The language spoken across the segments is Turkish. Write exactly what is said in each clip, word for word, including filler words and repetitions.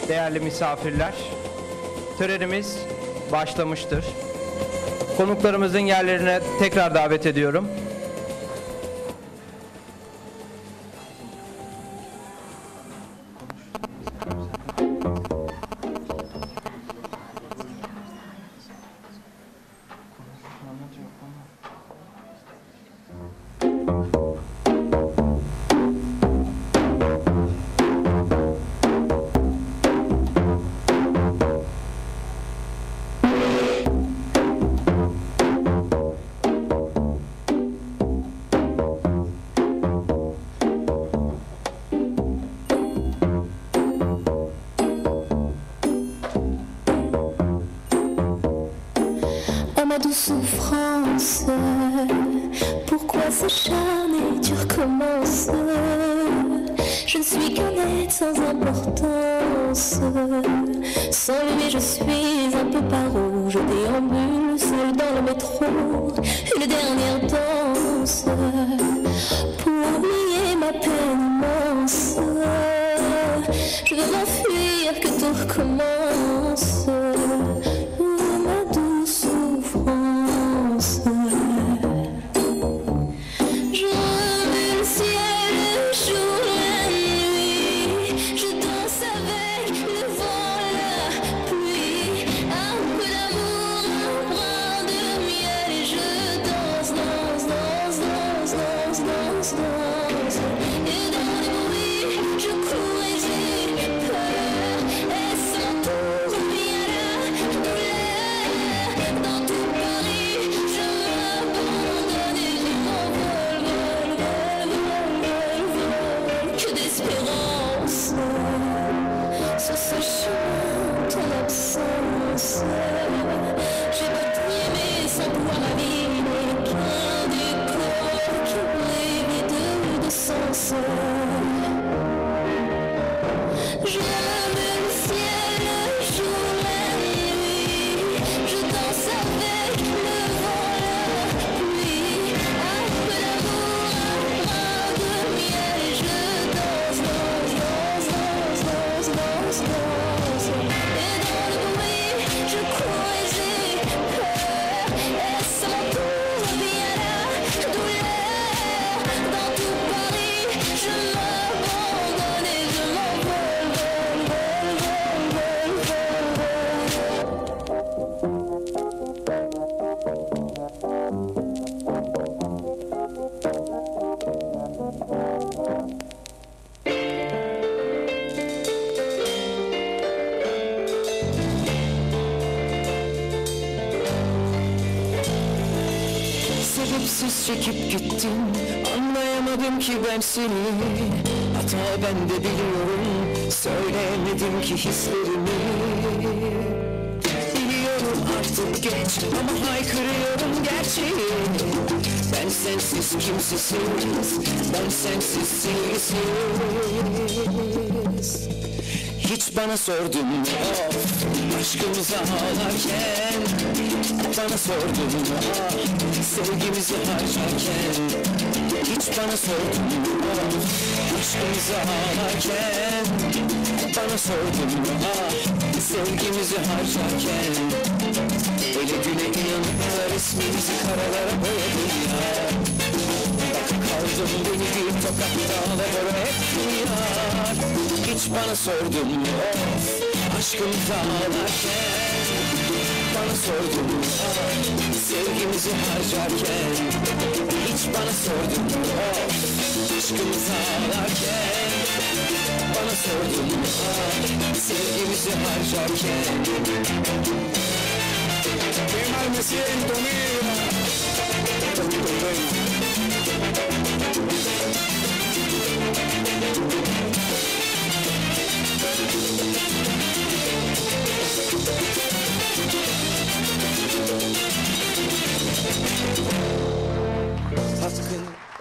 değerli misafirler, törenimiz başlamıştır. Konuklarımızın yerlerine tekrar davet ediyorum. Ma douce souffrance, pourquoi s'acharner, tu recommences? Je ne suis qu'un être sans importance. Sans lui je suis un peu paro. Je déambule seul dans le métro. Une dernière danse pour oublier ma peine immense. Je veux m'enfuir, que tout recommence. Sebepsiz çekip gittin, anlayamadım ki ben seni. Hata ben de biliyorum, söylemedim ki hislerimi. Biliyorum artık geç ama haykırıyorum gerçeği. Ben sensiz kimsesiz, ben sensiz sevgisiz. Hiç bana sordun mu of, aşkımıza ağlarken? Bana sordun mu ah, sevgimizi harcarken? Hiç bana sordun mu of, aşkımıza ağlarken? Bana sordun mu ah, sevgimizi harcarken? Eli güne inanıp resmimizi karalara boyadın ya. Bak kaldım beni bir tokat dağlara ettin ya. Hiç bana sordun mu of, aşkımıza ağlarken? Bana sordun mu ah, sevgimizi harcarken? Hiç bana sordun mu of, aşkımıza ağlarken? Bana sordun mu ah, sevgimizi harcarken? Qué mal me siento, mira. Hakkın.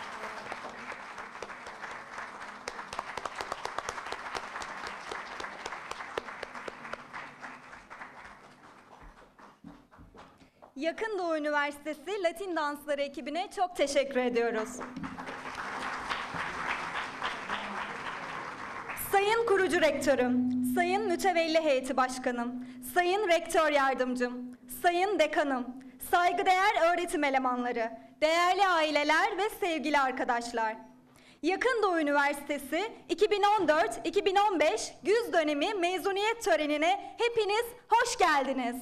Yakın Doğu Üniversitesi Latin Dansları ekibine çok teşekkür ediyoruz. Sayın Kurucu Rektörüm, Sayın Mütevelli Heyeti Başkanım, Sayın Rektör Yardımcım, Sayın Dekanım, saygıdeğer öğretim elemanları, değerli aileler ve sevgili arkadaşlar. Yakın Doğu Üniversitesi iki bin on dört iki bin on beş güz dönemi mezuniyet törenine hepiniz hoş geldiniz.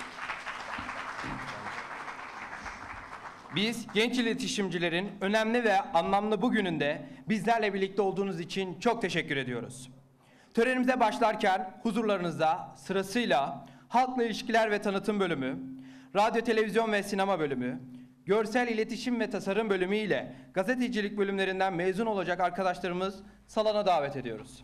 Biz genç iletişimcilerin önemli ve anlamlı bugününde bizlerle birlikte olduğunuz için çok teşekkür ediyoruz. Törenimize başlarken huzurlarınızda sırasıyla Halkla İlişkiler ve Tanıtım Bölümü, Radyo, Televizyon ve Sinema Bölümü, Görsel İletişim ve Tasarım Bölümü ile gazetecilik bölümlerinden mezun olacak arkadaşlarımız salona davet ediyoruz.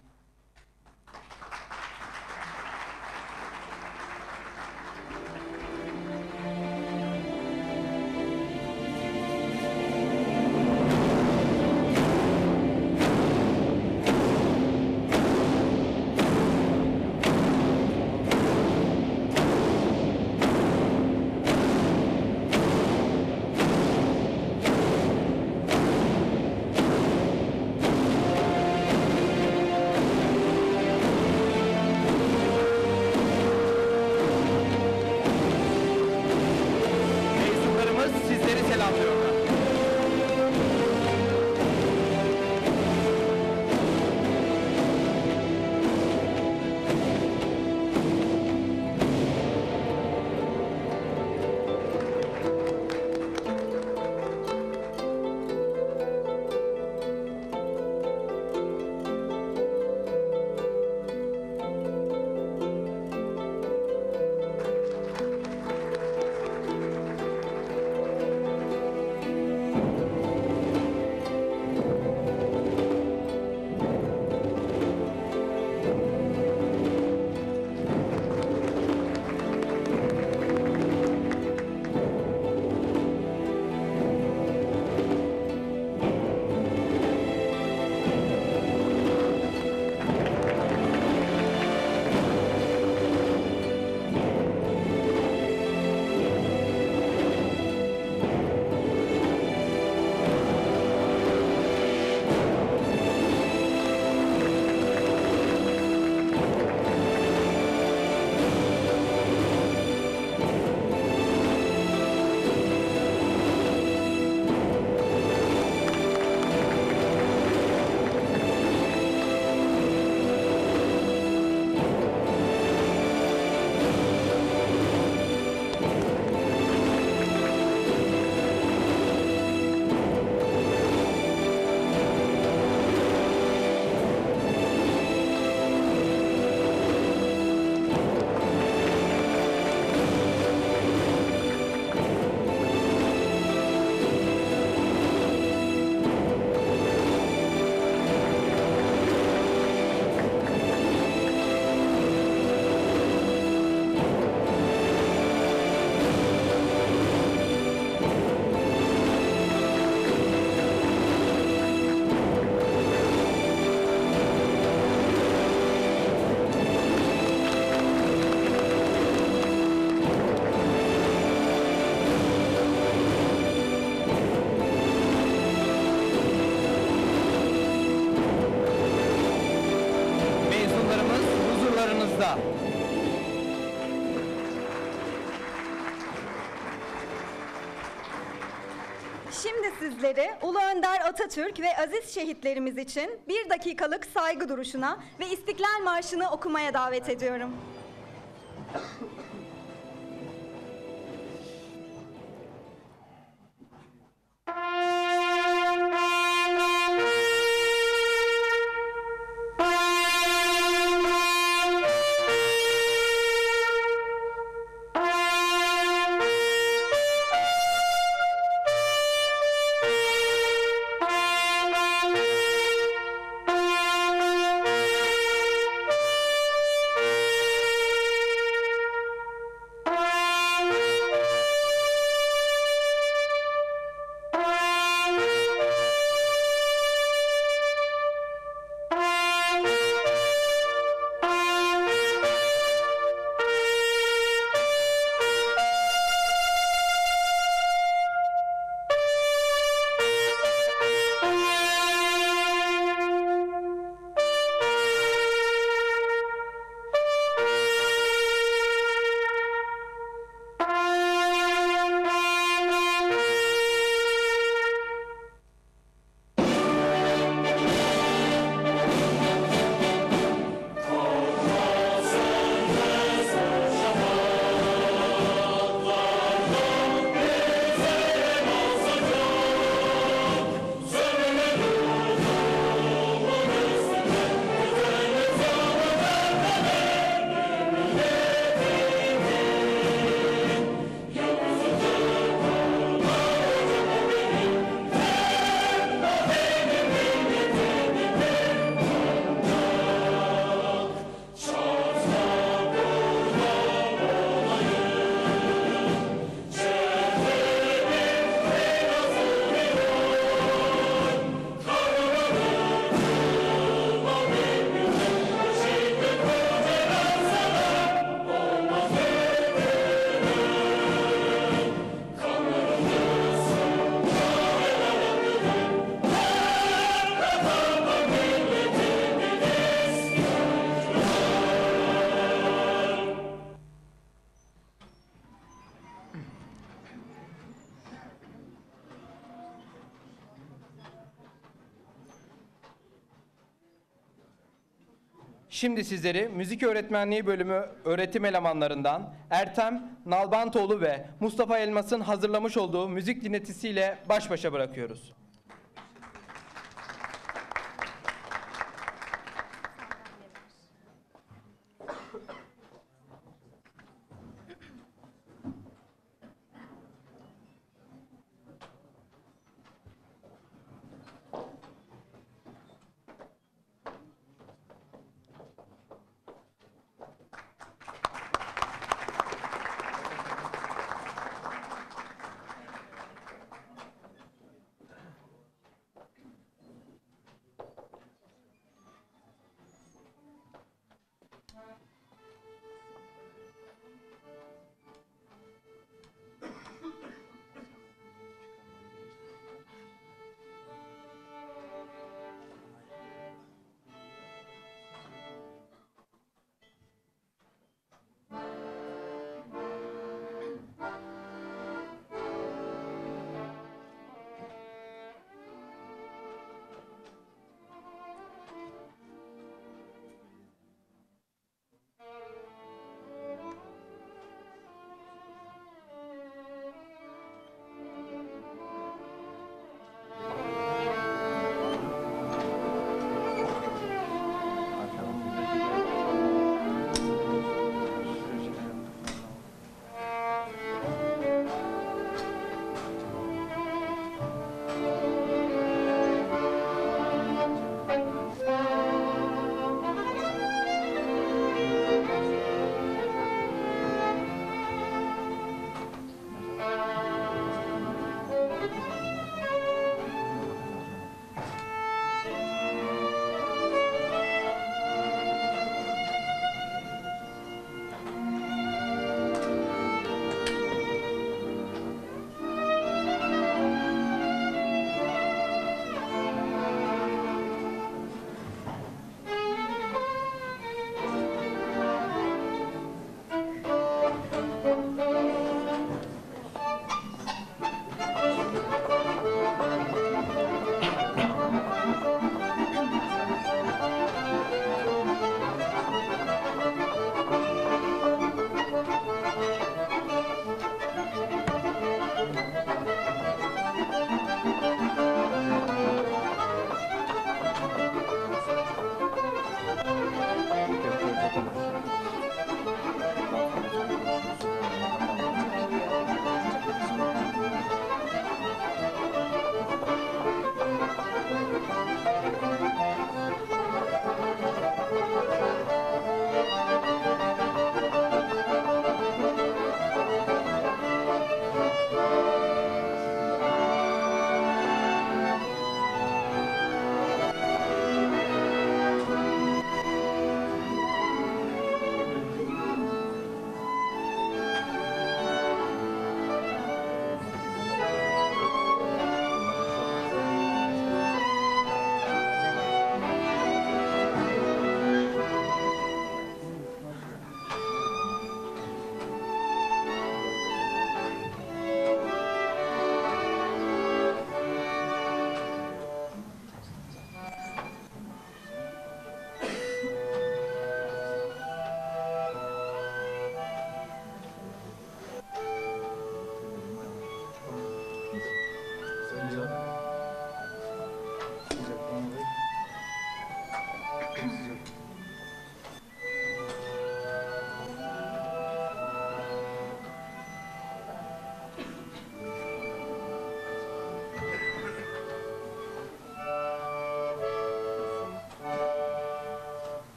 Şimdi sizleri Ulu Önder Atatürk ve aziz şehitlerimiz için bir dakikalık saygı duruşuna ve İstiklal Marşı'nı okumaya davet ediyorum. Şimdi sizleri müzik öğretmenliği bölümü öğretim elemanlarından Ertem Nalbantoğlu ve Mustafa Elmas'ın hazırlamış olduğu müzik dinletisiyle baş başa bırakıyoruz.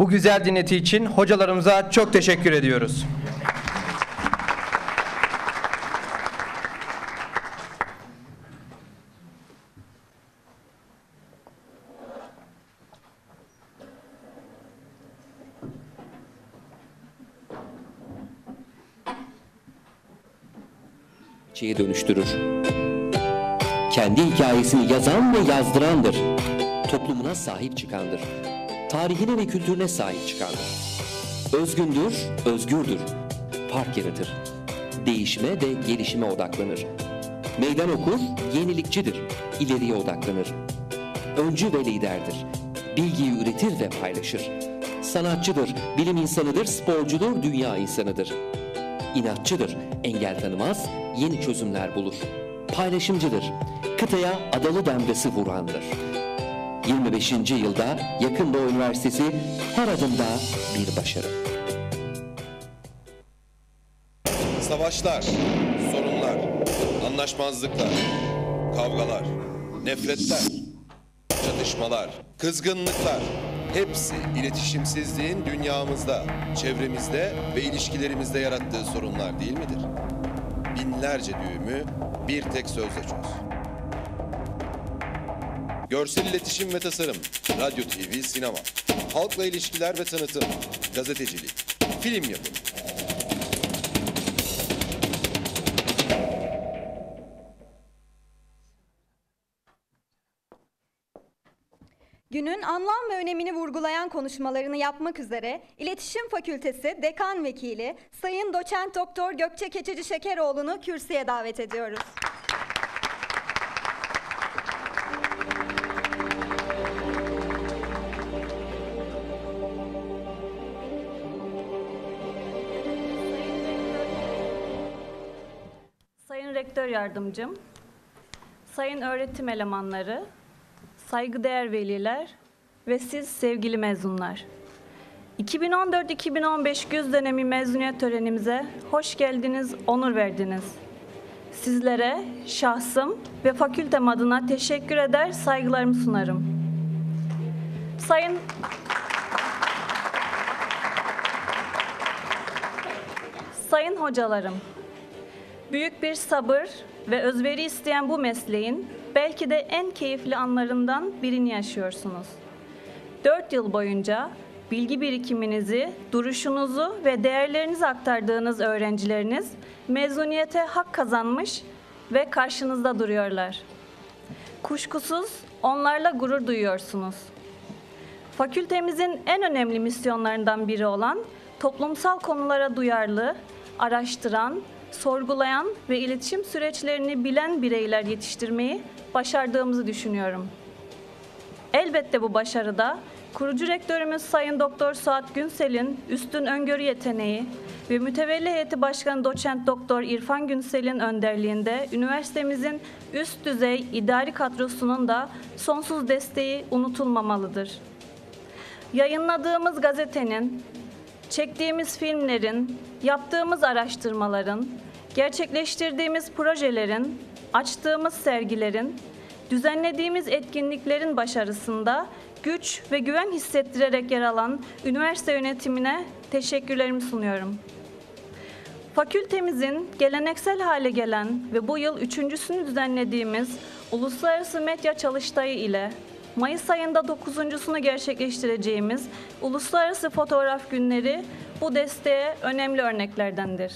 Bu güzel dinleti için hocalarımıza çok teşekkür ediyoruz. Şeye dönüştürür. Kendi hikayesini yazan ve yazdırandır. Toplumuna sahip çıkandır. Tarihine ve kültürüne sahip çıkandır. Özgündür, özgürdür. Fark yaratır. Değişime ve gelişime odaklanır. Meydan okur, yenilikçidir. İleriye odaklanır. Öncü ve liderdir. Bilgiyi üretir ve paylaşır. Sanatçıdır, bilim insanıdır, sporcudur, dünya insanıdır. İnatçıdır, engel tanımaz, yeni çözümler bulur. Paylaşımcıdır, kıtaya adalı damgası vurandır. yirmi beşinci yılda Yakın Doğu Üniversitesi her adımda bir başarı. Savaşlar, sorunlar, anlaşmazlıklar, kavgalar, nefretler, çatışmalar, kızgınlıklar hepsi iletişimsizliğin dünyamızda, çevremizde ve ilişkilerimizde yarattığı sorunlar değil midir? Binlerce düğümü bir tek sözle çöz. Görsel iletişim ve tasarım, radyo, T V, sinema, halkla ilişkiler ve tanıtım, gazetecilik, film yapımı. Günün anlam ve önemini vurgulayan konuşmalarını yapmak üzere İletişim Fakültesi Dekan Vekili Sayın Doçent Doktor Gökçe Keçeci Şekeroğlu'nu kürsüye davet ediyoruz. Sayın Rektör Yardımcım, sayın öğretim elemanları, saygıdeğer veliler ve siz sevgili mezunlar. iki bin on dört iki bin on beş güz dönemi mezuniyet törenimize hoş geldiniz, onur verdiniz. Sizlere şahsım ve fakültem adına teşekkür eder, saygılarımı sunarım. Sayın Sayın hocalarım, büyük bir sabır ve özveri isteyen bu mesleğin belki de en keyifli anlarından birini yaşıyorsunuz. Dört yıl boyunca bilgi birikiminizi, duruşunuzu ve değerlerinizi aktardığınız öğrencileriniz mezuniyete hak kazanmış ve karşınızda duruyorlar. Kuşkusuz onlarla gurur duyuyorsunuz. Fakültemizin en önemli misyonlarından biri olan toplumsal konulara duyarlı, araştıran, sorgulayan ve iletişim süreçlerini bilen bireyler yetiştirmeyi başardığımızı düşünüyorum. Elbette bu başarıda kurucu rektörümüz Sayın Doktor Suat Günsel'in üstün öngörü yeteneği ve mütevelli heyeti başkanı Doçent Doktor İrfan Günsel'in önderliğinde üniversitemizin üst düzey idari kadrosunun da sonsuz desteği unutulmamalıdır. Yayınladığımız gazetenin, çektiğimiz filmlerin, yaptığımız araştırmaların, gerçekleştirdiğimiz projelerin, açtığımız sergilerin, düzenlediğimiz etkinliklerin başarısında güç ve güven hissettirerek yer alan üniversite yönetimine teşekkürlerimi sunuyorum. Fakültemizin geleneksel hale gelen ve bu yıl üçüncüsünü düzenlediğimiz Uluslararası Medya Çalıştayı ile Mayıs ayında dokuzuncusunu gerçekleştireceğimiz Uluslararası Fotoğraf Günleri bu desteğe önemli örneklerdendir.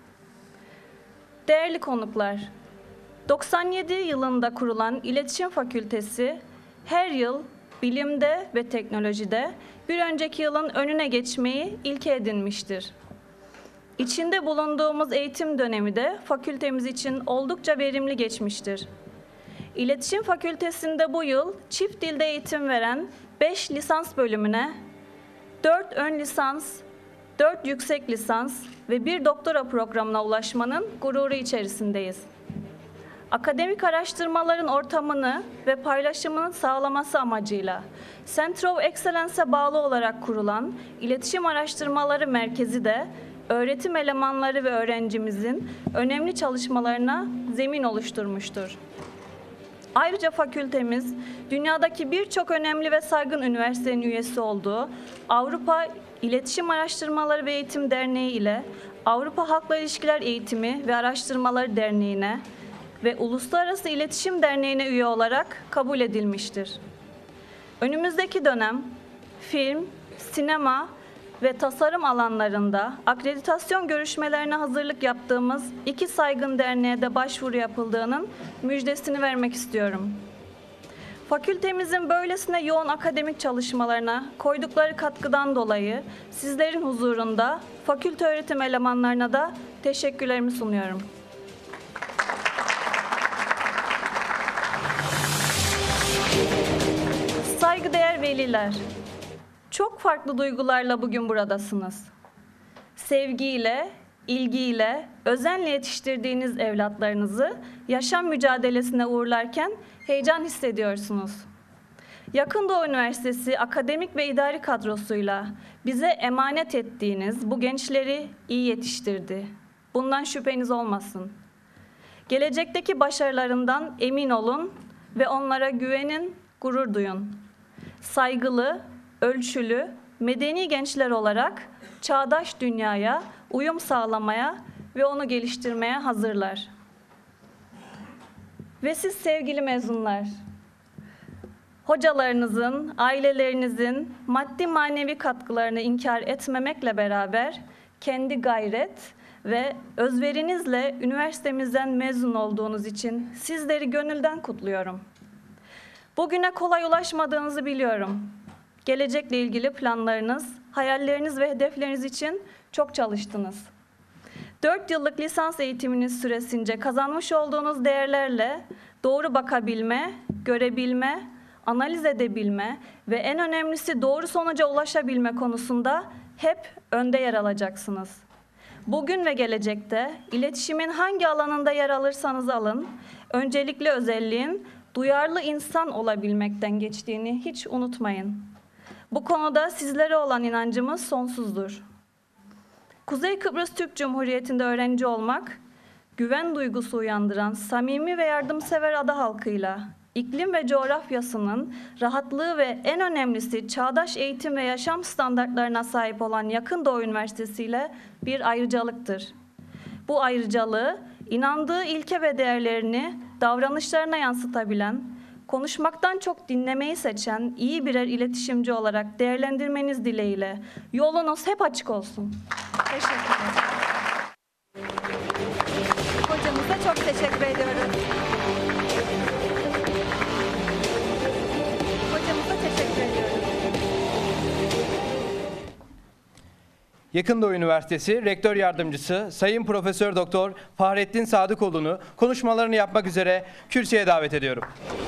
Değerli konuklar, doksan yedi yılında kurulan İletişim Fakültesi her yıl bilimde ve teknolojide bir önceki yılın önüne geçmeyi ilke edinmiştir. İçinde bulunduğumuz eğitim dönemi de fakültemiz için oldukça verimli geçmiştir. İletişim Fakültesi'nde bu yıl çift dilde eğitim veren beş lisans bölümüne, dört ön lisans, dört yüksek lisans ve bir doktora programına ulaşmanın gururu içerisindeyiz. Akademik araştırmaların ortamını ve paylaşımını sağlaması amacıyla Center of Excellence'e bağlı olarak kurulan İletişim Araştırmaları Merkezi de öğretim elemanları ve öğrencimizin önemli çalışmalarına zemin oluşturmuştur. Ayrıca fakültemiz, dünyadaki birçok önemli ve saygın üniversitenin üyesi olduğu Avrupa İletişim Araştırmaları ve Eğitim Derneği ile Avrupa Halkla İlişkiler Eğitimi ve Araştırmaları Derneği'ne ve Uluslararası İletişim Derneği'ne üye olarak kabul edilmiştir. Önümüzdeki dönem film, sinema ve tasarım alanlarında akreditasyon görüşmelerine hazırlık yaptığımız iki saygın derneğe de başvuru yapıldığının müjdesini vermek istiyorum. Fakültemizin böylesine yoğun akademik çalışmalarına koydukları katkıdan dolayı sizlerin huzurunda fakülte öğretim elemanlarına da teşekkürlerimi sunuyorum. Saygıdeğer veliler, çok farklı duygularla bugün buradasınız. Sevgiyle, ilgiyle, özenle yetiştirdiğiniz evlatlarınızı yaşam mücadelesine uğurlarken heyecan hissediyorsunuz. Yakın Doğu Üniversitesi akademik ve idari kadrosuyla bize emanet ettiğiniz bu gençleri iyi yetiştirdi. Bundan şüpheniz olmasın. Gelecekteki başarılarından emin olun ve onlara güvenin, gurur duyun. Saygılı, ölçülü, medeni gençler olarak çağdaş dünyaya uyum sağlamaya ve onu geliştirmeye hazırlar. Ve siz sevgili mezunlar, hocalarınızın, ailelerinizin maddi manevi katkılarını inkar etmemekle beraber kendi gayret ve özverinizle üniversitemizden mezun olduğunuz için sizleri gönülden kutluyorum. Bugüne kolay ulaşmadığınızı biliyorum. Gelecekle ilgili planlarınız, hayalleriniz ve hedefleriniz için çok çalıştınız. Dört yıllık lisans eğitiminiz süresince kazanmış olduğunuz değerlerle doğru bakabilme, görebilme, analiz edebilme ve en önemlisi doğru sonuca ulaşabilme konusunda hep önde yer alacaksınız. Bugün ve gelecekte iletişimin hangi alanında yer alırsanız alın, öncelikli özelliğin duyarlı insan olabilmekten geçtiğini hiç unutmayın. Bu konuda sizlere olan inancımız sonsuzdur. Kuzey Kıbrıs Türk Cumhuriyeti'nde öğrenci olmak, güven duygusu uyandıran samimi ve yardımsever ada halkıyla, iklim ve coğrafyasının rahatlığı ve en önemlisi çağdaş eğitim ve yaşam standartlarına sahip olan Yakın Doğu Üniversitesi ile bir ayrıcalıktır. Bu ayrıcalığı, inandığı ilke ve değerlerini davranışlarına yansıtabilen, konuşmaktan çok dinlemeyi seçen iyi birer iletişimci olarak değerlendirmeniz dileğiyle yolunuz hep açık olsun. Teşekkürler. Hocamıza çok teşekkür ediyoruz. Hocamıza teşekkür ediyoruz. Yakın Doğu Üniversitesi Rektör Yardımcısı Sayın Profesör Doktor Fahrettin Sadıkoğlu'nu konuşmalarını yapmak üzere kürsüye davet ediyorum.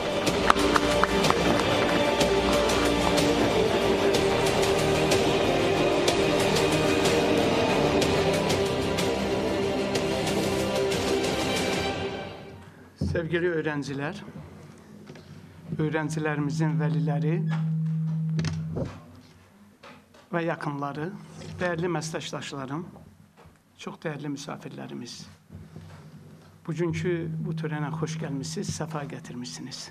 Sevgili öğrenciler, öğrencilerimizin velileri ve yakınları, değerli meslektaşlarım, çok değerli misafirlerimiz. Bugünkü bu törene hoş gelmişsiniz, sefa getirmişsiniz.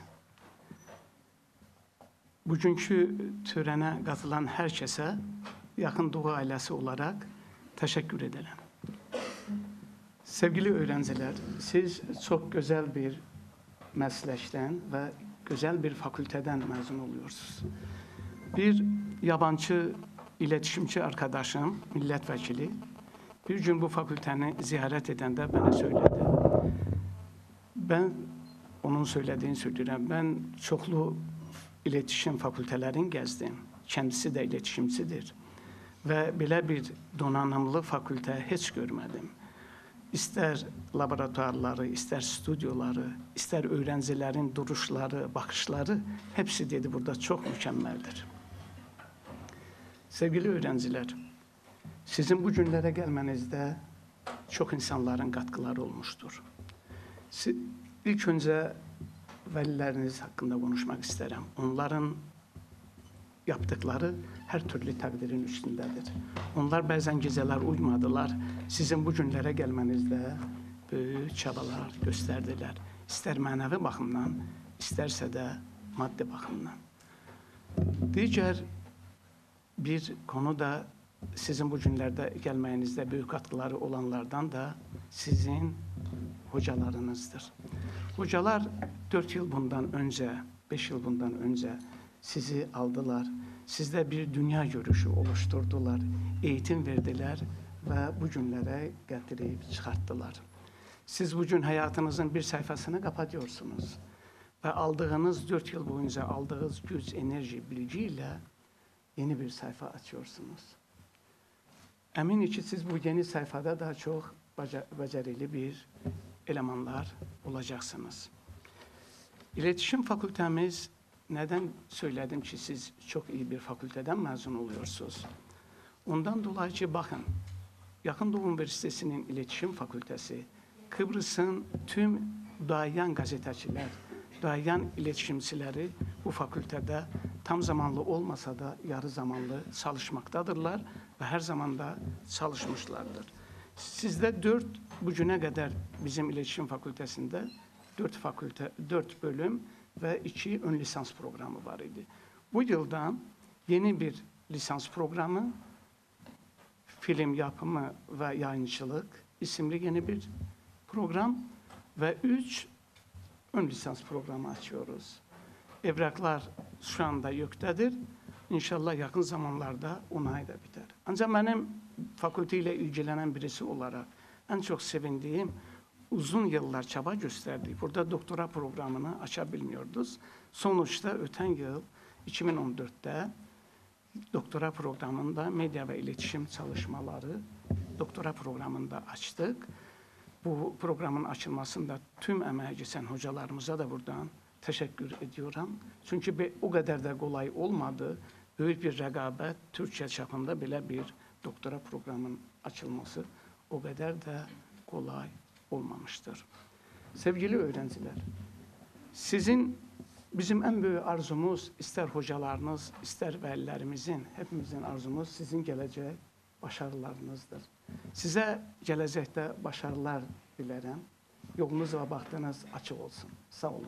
Bugünkü törene katılan herkese Yakın Doğu ailesi olarak teşekkür ederim. Sevgili öğrenciler, siz çok güzel bir meslekten ve güzel bir fakülteden mezun oluyorsunuz. Bir yabancı iletişimci arkadaşım, milletvekili, bir gün bu fakülteni ziyaret edende bana söyledi. Ben onun söylediğini söylüyorum. Ben çoklu iletişim fakültelerini gezdim. Kendisi de iletişimcidir. Ve böyle bir donanımlı fakülte hiç görmedim. İster laboratuvarları, ister stüdyoları, ister öğrencilerin duruşları, bakışları hepsi dedi burada çok mükemmeldir. Sevgili öğrenciler, sizin bu günlere gelmenizde çok insanların katkıları olmuştur. Siz, ilk önce velileriniz hakkında konuşmak isterim. Onların yaptıkları her türlü takdirin üstündedir. Onlar bazen geceler uyumadılar. Sizin bu günlere gelmenizde büyük çabalar gösterdiler. İster manevi bakımdan, isterse de madde bakımından. Diğer bir konu da sizin bu günlerde gelmenizde büyük katkıları olanlardan da sizin hocalarınızdır. Hocalar dört yıl bundan önce, beş yıl bundan önce sizi aldılar. Sizde bir dünya görüşü oluşturdular, eğitim verdiler ve bu günlere getirip çıkarttılar. Siz bugün hayatınızın bir sayfasını kapatıyorsunuz. Ve aldığınız dört yıl boyunca aldığınız güç, enerji, bilgiyle yeni bir sayfa açıyorsunuz. Eminim ki siz bu yeni sayfada daha çok becerili bir elemanlar olacaksınız. İletişim fakültemiz, neden söyledim ki siz çok iyi bir fakülteden mezun oluyorsunuz? Ondan dolayı ki bakın, Yakın Doğu Üniversitesi'nin İletişim Fakültesi, Kıbrıs'ın tüm duayen gazeteciler, duayen iletişimcileri bu fakültede tam zamanlı olmasa da yarı zamanlı çalışmaktadırlar ve her zaman da çalışmışlardır. Sizde dört, bugüne kadar bizim İletişim Fakültesinde dört fakülte, dört bölüm ve iki ön lisans programı var idi. Bu yıldan yeni bir lisans programı, film yapımı ve yayıncılık isimli yeni bir program ve üç ön lisans programı açıyoruz. Evraklar şu anda yüktedir. İnşallah yakın zamanlarda onay da biter. Ancak benim fakülteyle ilgilenen birisi olarak en çok sevindiğim, uzun yıllar çaba gösterdik. Burada doktora programını açabilmiyorduk. Sonuçta öten yıl iki bin on dörtte doktora programında medya ve iletişim çalışmaları doktora programında açtık. Bu programın açılmasında tüm emeği geçen hocalarımıza da buradan teşekkür ediyorum. Çünkü o kadar da kolay olmadı. Büyük bir rekabet, Türkiye çapında bile bir doktora programının açılması o kadar da kolay olmamıştır. Sevgili öğrenciler, sizin, bizim en büyük arzumuz, ister hocalarınız, ister velilerimizin, hepimizin arzumuz sizin gelecek başarılarınızdır. Size gelecekte başarılar dilerim. Yolunuz ve bahtınız açık olsun. Sağ olun.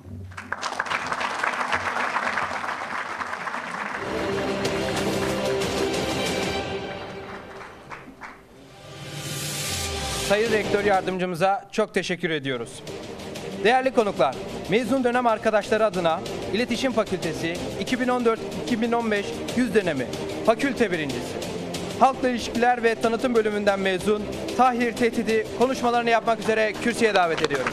Sayın Rektör Yardımcımıza çok teşekkür ediyoruz. Değerli konuklar, mezun dönem arkadaşları adına İletişim Fakültesi iki bin on dört iki bin on beş yüz dönemi fakülte birincisi, Halkla İlişkiler ve Tanıtım bölümünden mezun Tahir Tehdidi konuşmalarını yapmak üzere kürsüye davet ediyorum.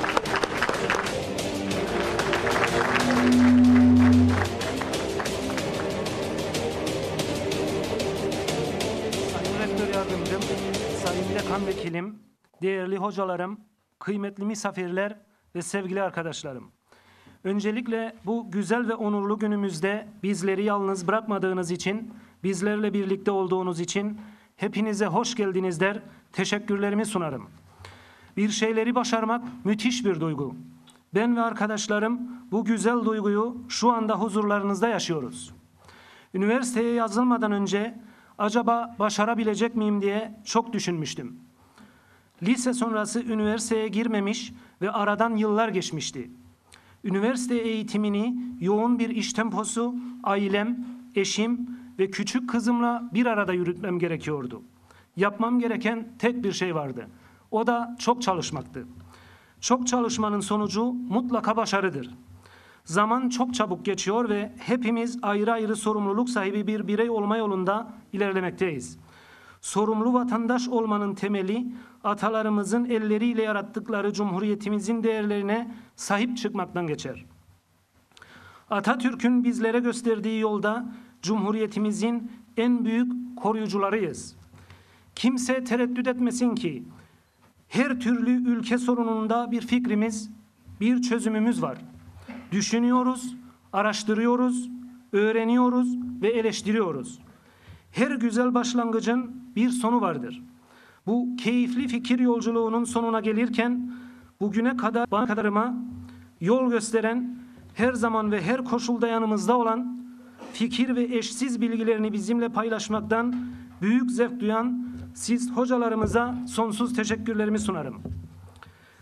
Sayın Rektör Yardımcım, Sayın Dekan Vekilim, değerli hocalarım, kıymetli misafirler ve sevgili arkadaşlarım. Öncelikle bu güzel ve onurlu günümüzde bizleri yalnız bırakmadığınız için, bizlerle birlikte olduğunuz için hepinize hoş geldiniz der, teşekkürlerimi sunarım. Bir şeyleri başarmak müthiş bir duygu. Ben ve arkadaşlarım bu güzel duyguyu şu anda huzurlarınızda yaşıyoruz. Üniversiteye yazılmadan önce acaba başarabilecek miyim diye çok düşünmüştüm. Lise sonrası üniversiteye girmemiş ve aradan yıllar geçmişti. Üniversite eğitimini yoğun bir iş temposu, ailem, eşim ve küçük kızımla bir arada yürütmem gerekiyordu. Yapmam gereken tek bir şey vardı. O da çok çalışmaktı. Çok çalışmanın sonucu mutlaka başarıdır. Zaman çok çabuk geçiyor ve hepimiz ayrı ayrı sorumluluk sahibi bir birey olma yolunda ilerlemekteyiz. Sorumlu vatandaş olmanın temeli, atalarımızın elleriyle yarattıkları Cumhuriyetimizin değerlerine sahip çıkmaktan geçer. Atatürk'ün bizlere gösterdiği yolda Cumhuriyetimizin en büyük koruyucularıyız. Kimse tereddüt etmesin ki her türlü ülke sorununda bir fikrimiz, bir çözümümüz var. Düşünüyoruz, araştırıyoruz, öğreniyoruz ve eleştiriyoruz. Her güzel başlangıcın bir sonu vardır. Bu keyifli fikir yolculuğunun sonuna gelirken bugüne kadar bana kadarıma yol gösteren, her zaman ve her koşulda yanımızda olan, fikir ve eşsiz bilgilerini bizimle paylaşmaktan büyük zevk duyan siz hocalarımıza sonsuz teşekkürlerimi sunarım.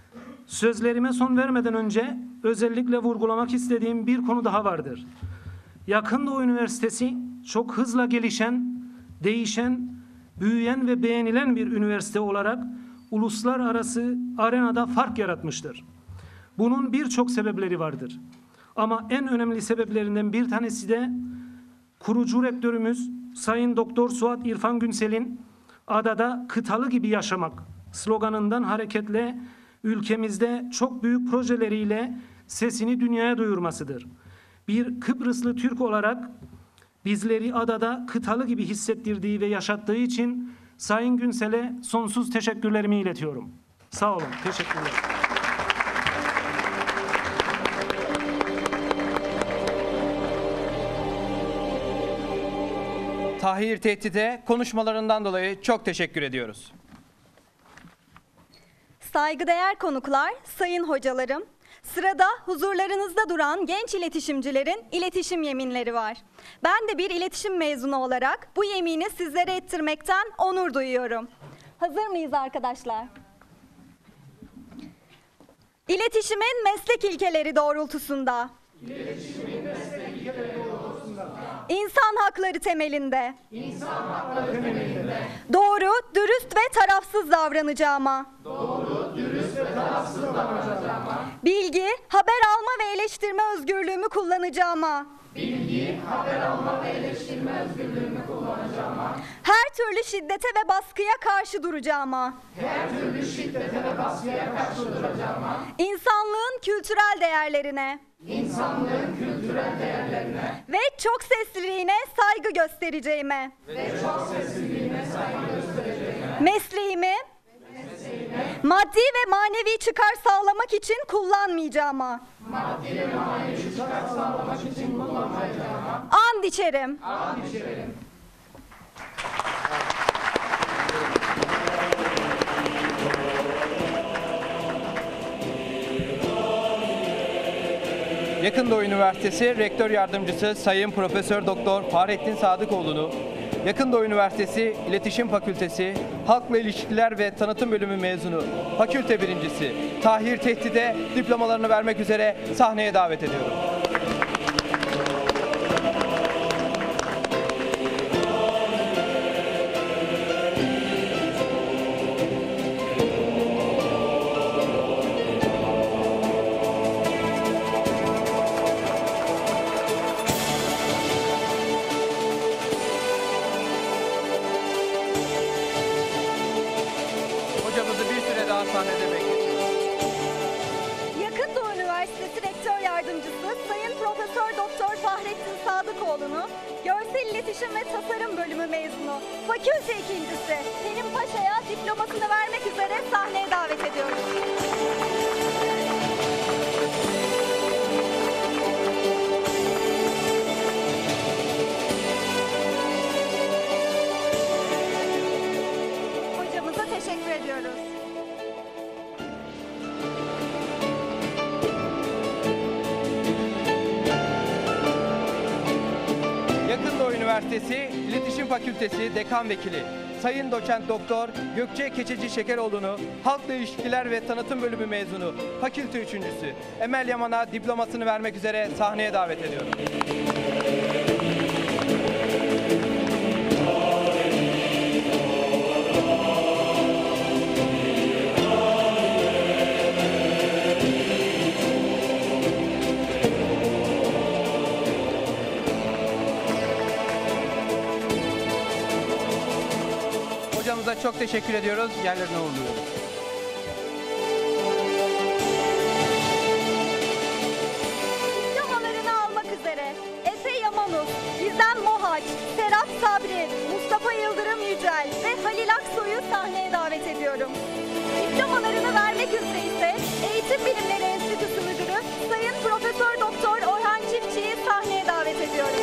Sözlerime son vermeden önce özellikle vurgulamak istediğim bir konu daha vardır. Yakın Doğu Üniversitesi çok hızla gelişen, değişen, büyüyen ve beğenilen bir üniversite olarak uluslararası arenada fark yaratmıştır. Bunun birçok sebepleri vardır. Ama en önemli sebeplerinden bir tanesi de kurucu rektörümüz Sayın Doktor Suat İrfan Günsel'in "Adada kıtalı gibi yaşamak" sloganından hareketle ülkemizde çok büyük projeleriyle sesini dünyaya duyurmasıdır. Bir Kıbrıslı Türk olarak bizleri adada kıtalı gibi hissettirdiği ve yaşattığı için Sayın Günsel'e sonsuz teşekkürlerimi iletiyorum. Sağ olun, teşekkürler. Tahir Tehdit'e konuşmalarından dolayı çok teşekkür ediyoruz. Saygıdeğer konuklar, sayın hocalarım, sırada huzurlarınızda duran genç iletişimcilerin iletişim yeminleri var. Ben de bir iletişim mezunu olarak bu yemini sizlere ettirmekten onur duyuyorum. Hazır mıyız arkadaşlar? İletişimin meslek ilkeleri doğrultusunda. İletişimin meslek ilkeleri doğrultusunda. İnsan hakları temelinde. İnsan hakları temelinde. Doğru, dürüst ve tarafsız davranacağıma. Doğru, dürüst ve tarafsız davranacağıma. Bilgi, haber alma ve eleştirme özgürlüğümü kullanacağıma. Bilgi, haber alma ve eleştirme özgürlüğümü kullanacağıma. Her türlü şiddete ve baskıya karşı duracağıma. Her türlü şiddete ve baskıya karşı duracağıma. İnsanlığın kültürel değerlerine. İnsanlığın kültürel değerlerine. Ve çok sesliliğine saygı göstereceğime. Ve çok sesliliğine saygı göstereceğime. Mesleğimi. Maddi ve manevi çıkar sağlamak için kullanmayacağıma. Maddi ve manevi çıkar sağlamak için kullanmayacağıma. And içerim. And içerim. Yakın Doğu Üniversitesi Rektör Yardımcısı Sayın Profesör Doktor Fahrettin Sadıkoğlu'nu, Yakın Doğu Üniversitesi İletişim Fakültesi Halkla İlişkiler ve Tanıtım Bölümü mezunu Fakülte Birincisi Tahir Tehdit'e diplomalarını vermek üzere sahneye davet ediyorum. Hocamızı bir süre daha sahnede bekletiyoruz. Yakın Doğu Üniversitesi Rektör Yardımcısı Sayın Profesör Doktor Fahrettin Sadıkoğlu'nu, Görsel İletişim ve Tasarım Bölümü mezunu, Fakülte ikincisi Selim Paşa'ya diplomasını vermek üzere sahneye davet ediyoruz. Hocamıza teşekkür ediyoruz. Yakın Doğu Üniversitesi İletişim Fakültesi Dekan Vekili Sayın Doçent Doktor Gökçe Keçeci Şekeroğlu'nu, Halkla İlişkiler ve Tanıtım Bölümü mezunu Fakülte üçüncüsü Emel Yaman'a diplomasını vermek üzere sahneye davet ediyorum. Hocamıza çok teşekkür ediyoruz. Yerlerine uğurluyoruz. Diplomalarını almak üzere Efe Yamanus, Gizem Mohaç, Serap Sabri, Mustafa Yıldırım Yücel ve Halil Aksoy'u sahneye davet ediyorum. Diplomalarını vermek üzere ise Eğitim Bilimleri Enstitüsü Müdürü Sayın Profesör Doktor Orhan Çiftçi'yi sahneye davet ediyorum.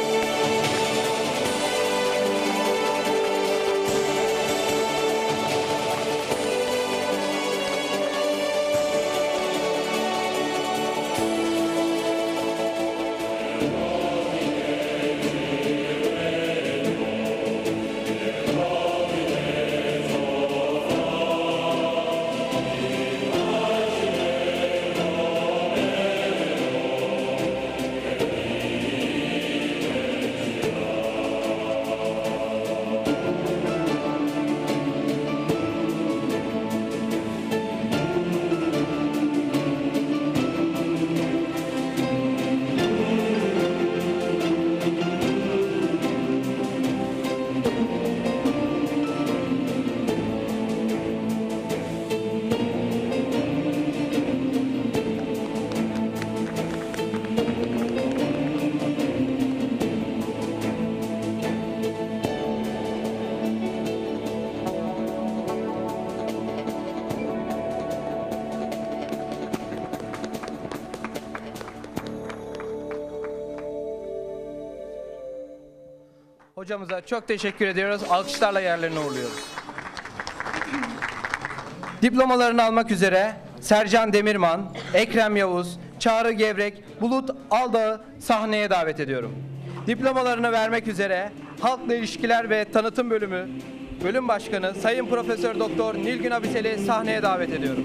Hocamıza çok teşekkür ediyoruz. Alkışlarla yerlerine uğurluyoruz. Diplomalarını almak üzere Sercan Demirman, Ekrem Yavuz, Çağrı Gevrek, Bulut Aldağ'ı sahneye davet ediyorum. Diplomalarını vermek üzere Halkla İlişkiler ve Tanıtım Bölümü Bölüm Başkanı Sayın Profesör Doktor Nilgün Abisel'i sahneye davet ediyorum.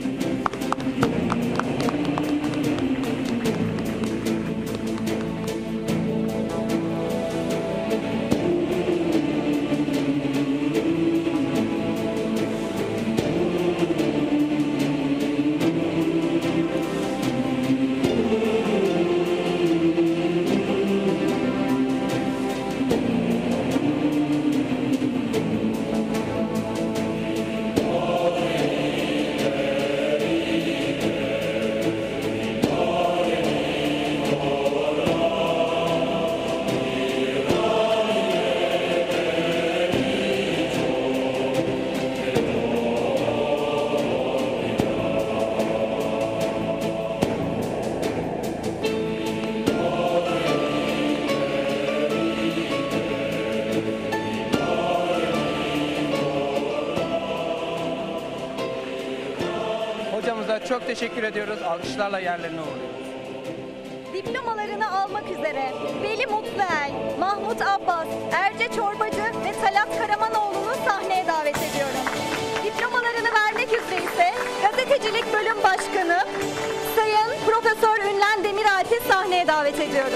Hocamıza çok teşekkür ediyoruz. Alkışlarla yerlerine uğurluyoruz. Diplomalarını almak üzere Veli Mutluel, Mahmut Abbas, Erce Çorbacı ve Talat Karamanoğlu'nu sahneye davet ediyorum. Diplomalarını vermek üzere ise Gazetecilik Bölüm Başkanı Sayın Profesör Ünlen Demiralp'i sahneye davet ediyorum.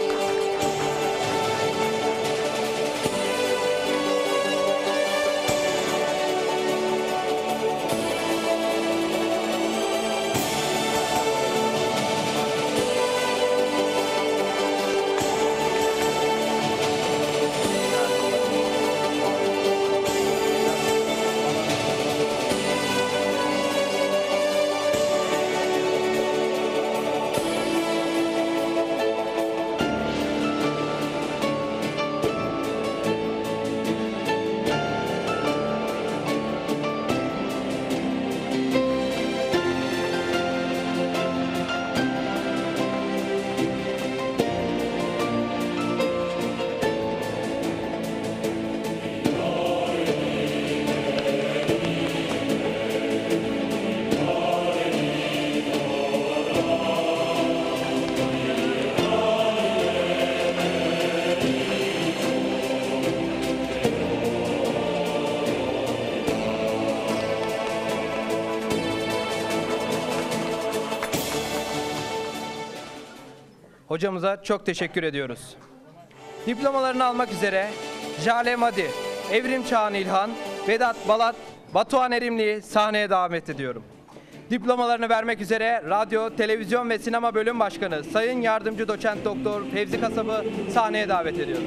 Hocamıza çok teşekkür ediyoruz. Diplomalarını almak üzere Jale Madi, Evrim Çağan İlhan, Vedat Balat, Batuhan Erimli'yi sahneye davet ediyorum. Diplomalarını vermek üzere Radyo, Televizyon ve Sinema Bölüm Başkanı Sayın Yardımcı Doçent Doktor Fevzi Kasab'ı sahneye davet ediyorum.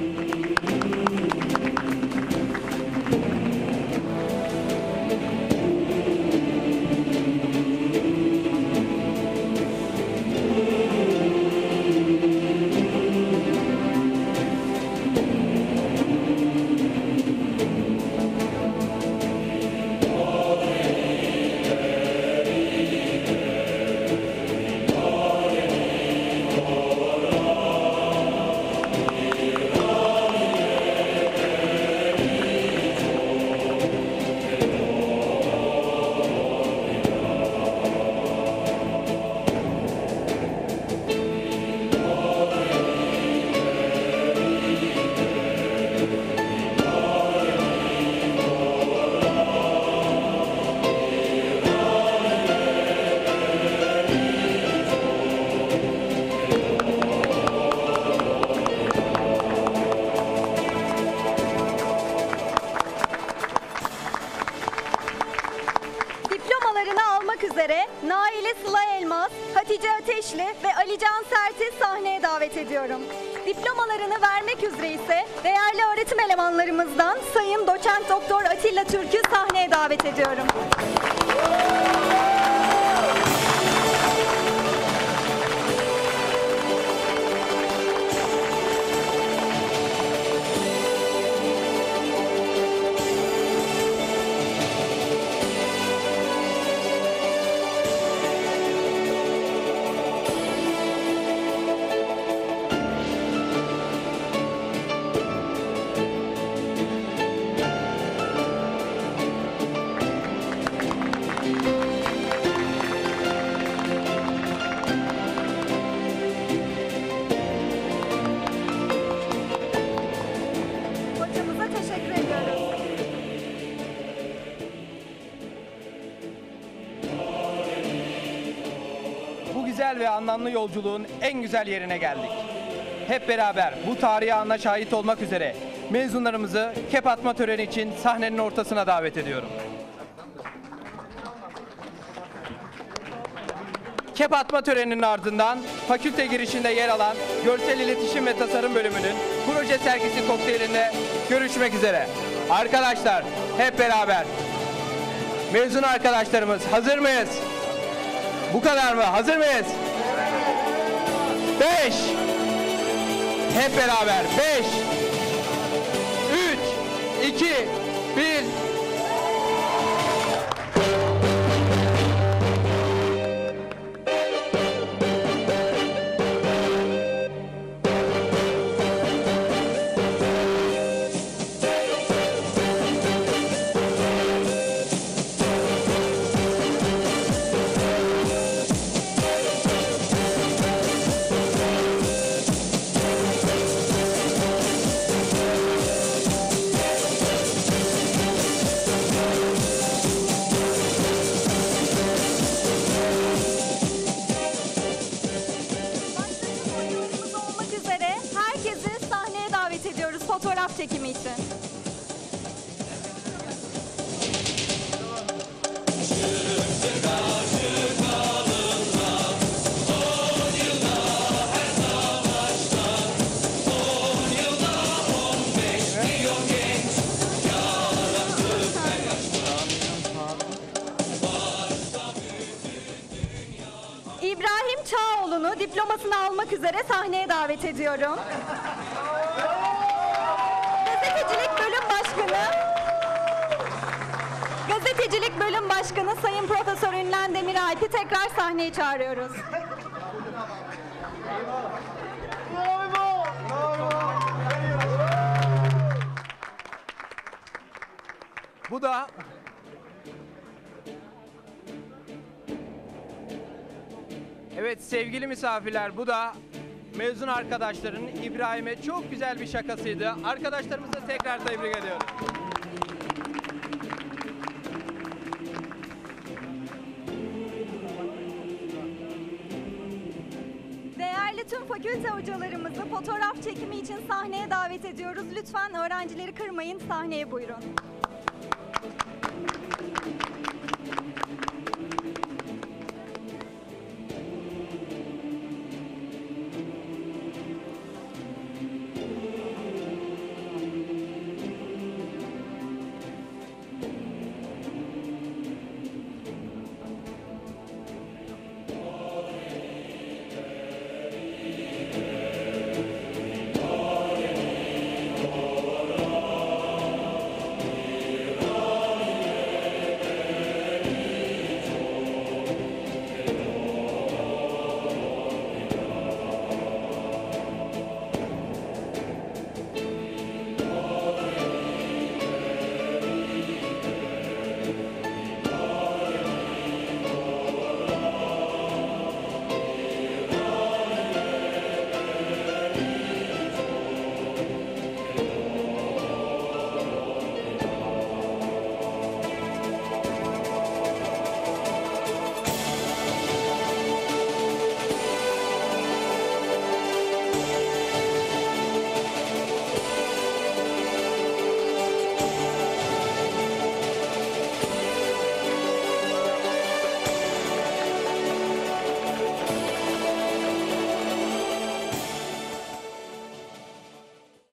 üzere Naile Sıla Elmas, Hatice Ateşli ve Alican Sert'i sahneye davet ediyorum. Diplomalarını vermek üzere ise değerli öğretim elemanlarımızdan Sayın Doçent Doktor Atilla Türk'ü sahneye davet ediyorum. ve anlamlı yolculuğun en güzel yerine geldik. Hep beraber bu tarihi ana şahit olmak üzere mezunlarımızı kep atma töreni için sahnenin ortasına davet ediyorum. Kep atma töreninin ardından fakülte girişinde yer alan Görsel İletişim ve Tasarım bölümünün proje sergisi kokteylinde görüşmek üzere. Arkadaşlar hep beraber. Mezun arkadaşlarımız hazır mıyız? Bu kadar mı? Hazır mıyız? Beş. Hep beraber. Beş. Üç. iki. Bir. Fotoğraf çekimi için. İbrahim Çağoğlu'nu diplomasını almak üzere sahneye davet ediyorum. Gazetecilik Bölüm Başkanı Gazetecilik Bölüm Başkanı Sayın Profesör Ünlen Demiralp'i tekrar sahneye çağırıyoruz. Bu da Evet sevgili misafirler, bu da mezun arkadaşların İbrahim'e çok güzel bir şakasıydı. Arkadaşlarımızı tekrar tebrik ediyorum. Değerli tüm fakülte hocalarımızı fotoğraf çekimi için sahneye davet ediyoruz. Lütfen öğrencileri kırmayın, sahneye buyurun.